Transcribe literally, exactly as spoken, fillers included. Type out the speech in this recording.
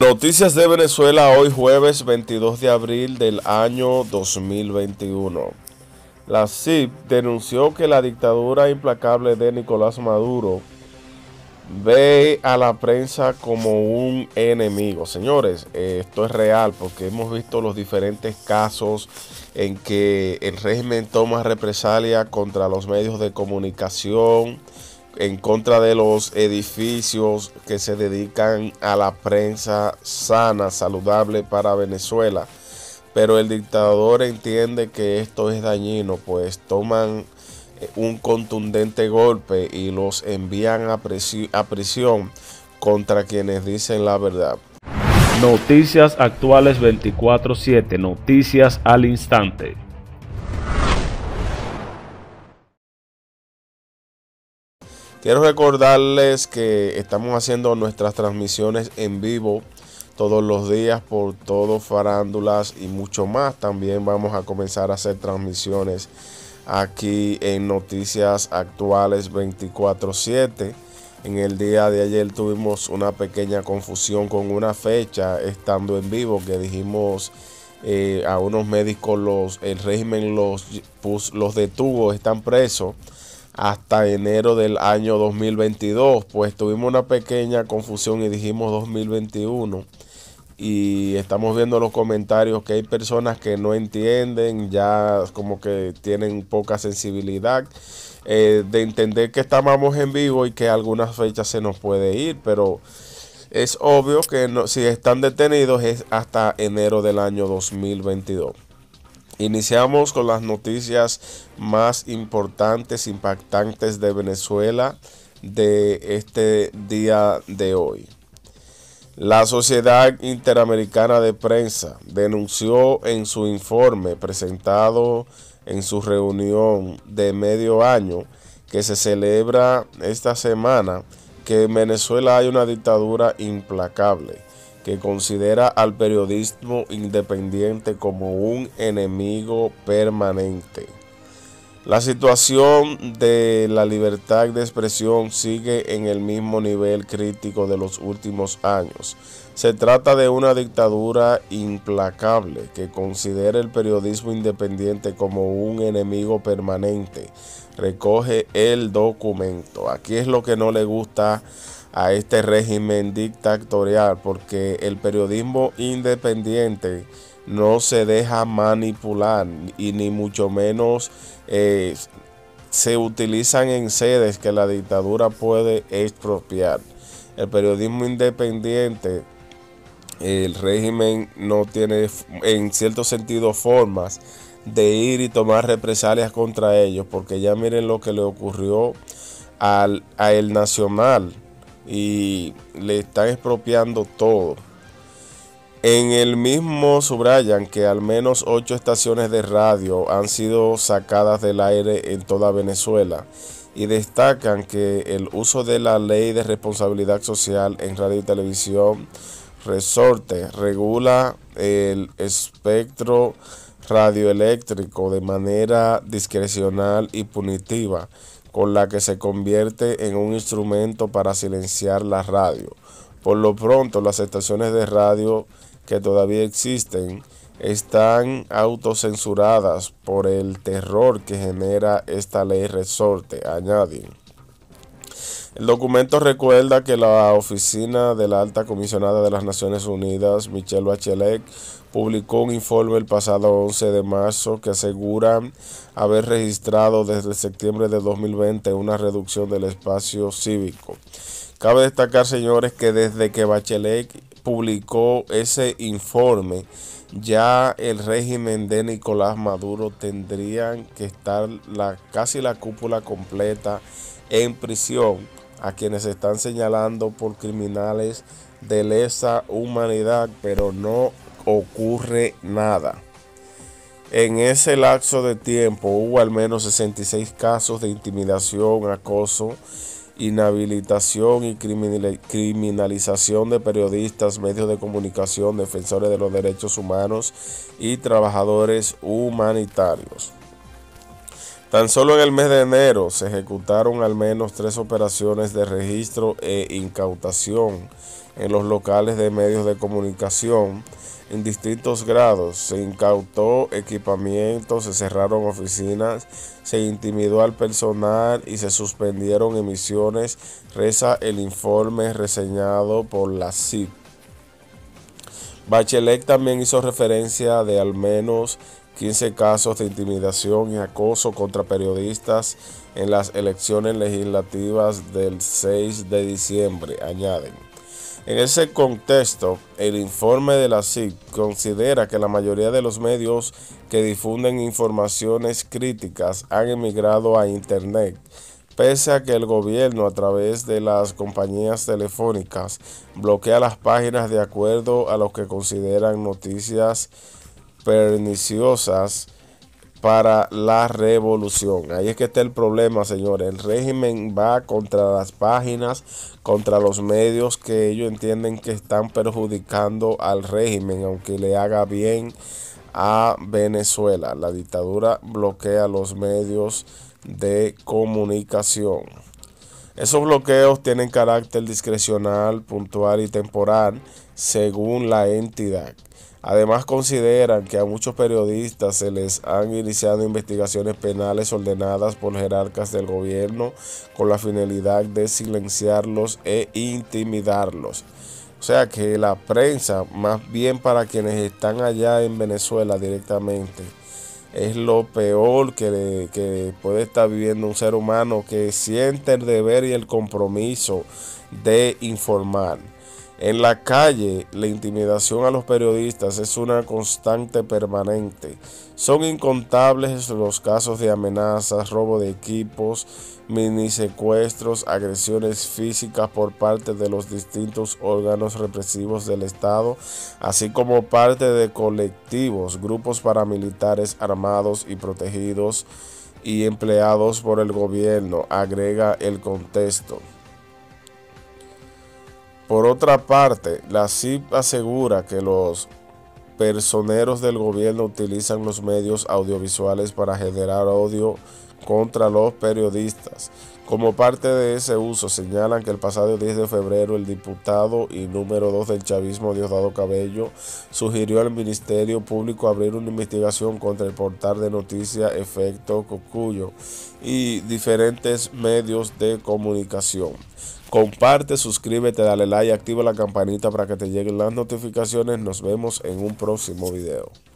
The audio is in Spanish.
Noticias de Venezuela hoy jueves veintidós de abril del año dos mil veintiuno. La C I P denunció que la dictadura implacable de Nicolás Maduro ve a la prensa como un enemigo. Señores, eh, esto es real porque hemos visto los diferentes casos en que el régimen toma represalia contra los medios de comunicación, en contra de los edificios que se dedican a la prensa sana, saludable para Venezuela. Pero el dictador entiende que esto es dañino, pues toman un contundente golpe y los envían a, a prisión contra quienes dicen la verdad. Noticias actuales veinticuatro siete, noticias al instante. Quiero recordarles que estamos haciendo nuestras transmisiones en vivo todos los días por todo Farándulas y mucho más. También vamos a comenzar a hacer transmisiones aquí en Noticias Actuales veinticuatro siete. En el día de ayer tuvimos una pequeña confusión con una fecha estando en vivo que dijimos eh, a unos médicos los, el régimen los, pues, los detuvo, están presos hasta enero del año dos mil veintidós. Pues tuvimos una pequeña confusión y dijimos dos mil veintiuno. Y estamos viendo los comentarios que hay personas que no entienden, ya como que tienen poca sensibilidad eh, de entender que estábamos en vivo y que algunas fechas se nos puede ir, pero es obvio que no, si están detenidos es hasta enero del año dos mil veintidós. Iniciamos con las noticias más importantes, impactantes de Venezuela de este día de hoy. La Sociedad Interamericana de Prensa denunció en su informe presentado en su reunión de medio año que se celebra esta semana que en Venezuela hay una dictadura implacable que considera al periodismo independiente como un enemigo permanente. La situación de la libertad de expresión sigue en el mismo nivel crítico de los últimos años. Se trata de una dictadura implacable que considera el periodismo independiente como un enemigo permanente. Recoge el documento. Aquí es lo que no le gusta a este régimen dictatorial, porque el periodismo independiente no se deja manipular y ni mucho menos eh, se utilizan en sedes que la dictadura puede expropiar. El periodismo independiente, el régimen no tiene en cierto sentido formas de ir y tomar represalias contra ellos, porque ya miren lo que le ocurrió al, a El Nacional y le están expropiando todo. En el mismo subrayan que al menos ocho estaciones de radio han sido sacadas del aire en toda Venezuela y destacan que el uso de la Ley de Responsabilidad Social en Radio y Televisión Resorte regula el espectro radioeléctrico de manera discrecional y punitiva, con la que se convierte en un instrumento para silenciar la radio. Por lo pronto, las estaciones de radio que todavía existen están autocensuradas por el terror que genera esta ley resorte, añaden. El documento recuerda que la oficina de la Alta Comisionada de las Naciones Unidas, Michelle Bachelet, publicó un informe el pasado once de marzo que asegura haber registrado desde septiembre de dos mil veinte una reducción del espacio cívico. Cabe destacar, señores, que desde que Bachelet publicó ese informe, ya el régimen de Nicolás Maduro tendrían que estar la, casi la cúpula completa en prisión, a quienes están señalando por criminales de lesa humanidad, pero no ocurre nada. En ese lapso de tiempo hubo al menos sesenta y seis casos de intimidación, acoso, inhabilitación y criminalización de periodistas, medios de comunicación, defensores de los derechos humanos y trabajadores humanitarios. Tan solo en el mes de enero se ejecutaron al menos tres operaciones de registro e incautación en los locales de medios de comunicación en distintos grados. Se incautó equipamiento, se cerraron oficinas, se intimidó al personal y se suspendieron emisiones, reza el informe reseñado por la C I P. Bachelet también hizo referencia de al menos quince casos de intimidación y acoso contra periodistas en las elecciones legislativas del seis de diciembre, añaden. En ese contexto, el informe de la C I P considera que la mayoría de los medios que difunden informaciones críticas han emigrado a Internet, pese a que el gobierno, a través de las compañías telefónicas, bloquea las páginas de acuerdo a lo que consideran noticias perniciosas para la revolución. Ahí es que está el problema, señores. El régimen va contra las páginas, contra los medios que ellos entienden que están perjudicando al régimen, aunque le haga bien a Venezuela. La dictadura bloquea los medios de comunicación. Esos bloqueos tienen carácter discrecional, puntual y temporal, según la entidad. Además, consideran que a muchos periodistas se les han iniciado investigaciones penales ordenadas por jerarcas del gobierno con la finalidad de silenciarlos e intimidarlos. O sea que la prensa, más bien para quienes están allá en Venezuela directamente, es lo peor que, que puede estar viviendo un ser humano que siente el deber y el compromiso de informar. En la calle, la intimidación a los periodistas es una constante permanente. Son incontables los casos de amenazas, robo de equipos, minisecuestros, agresiones físicas por parte de los distintos órganos represivos del Estado, así como parte de colectivos, grupos paramilitares armados y protegidos y empleados por el gobierno, agrega el contexto. Por otra parte, la C I P asegura que los personeros del gobierno utilizan los medios audiovisuales para generar odio contra los periodistas. Como parte de ese uso, señalan que el pasado diez de febrero el diputado y número dos del chavismo, Diosdado Cabello, sugirió al Ministerio Público abrir una investigación contra el portal de noticias Efecto Cocuyo y diferentes medios de comunicación. Comparte, suscríbete, dale like y activa la campanita para que te lleguen las notificaciones. Nos vemos en un próximo video.